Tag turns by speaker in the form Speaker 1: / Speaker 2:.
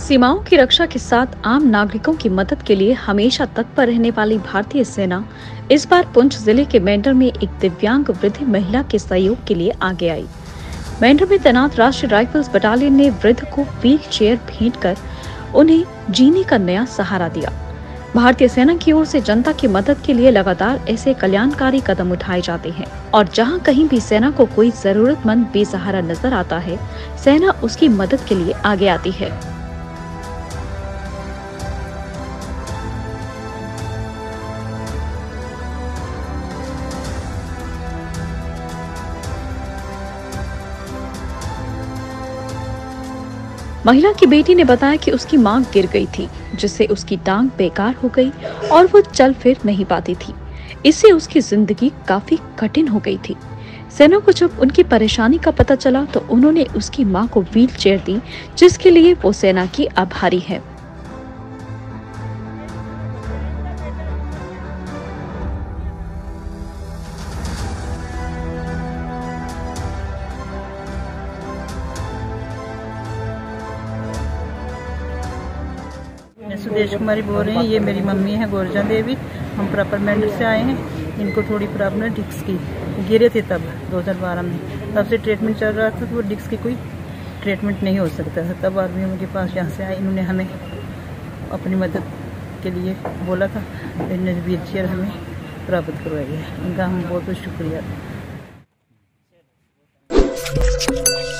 Speaker 1: सीमाओं की रक्षा के साथ आम नागरिकों की मदद के लिए हमेशा तत्पर रहने वाली भारतीय सेना इस बार पुंछ जिले के मेंढर में एक दिव्यांग वृद्ध महिला के सहयोग के लिए आगे आई। मेंढर में तैनात राष्ट्रीय राइफल्स बटालियन ने वृद्ध को व्हील चेयर भेंट कर उन्हें जीने का नया सहारा दिया। भारतीय सेना की ओर से जनता की मदद के लिए लगातार ऐसे कल्याणकारी कदम उठाए जाते हैं और जहां कहीं भी सेना को कोई जरूरतमंद बेसहारा नजर आता है, सेना उसकी मदद के लिए आगे आती है। महिला की बेटी ने बताया कि उसकी मां गिर गई थी, जिससे उसकी टांग बेकार हो गई और वो चल फिर नहीं पाती थी। इससे उसकी जिंदगी काफी कठिन हो गई थी। सेना को जब उनकी परेशानी का पता चला तो उन्होंने उसकी मां को व्हील चेयर दी, जिसके लिए वो सेना की आभारी है।
Speaker 2: सुदेश कुमारी बोल रहे हैं। ये मेरी मम्मी है गोरजा देवी। हम प्रॉपर मेंढर से आए हैं। इनको थोड़ी प्रॉब्लम है डिस्क की, गिरे थे तब 2012 में, तब से ट्रीटमेंट चल रहा था। तो वो डिस्क की कोई ट्रीटमेंट नहीं हो सकता था। तब आदमी उनके पास यहाँ से आए, इन्होंने हमें अपनी मदद के लिए बोला था। इन्होंने व्हील चेयर हमें प्राप्त करवाई है। इनका हम बहुत बहुत शुक्रिया।